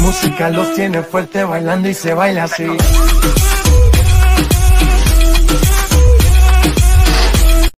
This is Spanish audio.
música los tiene fuerte bailando y se baila así.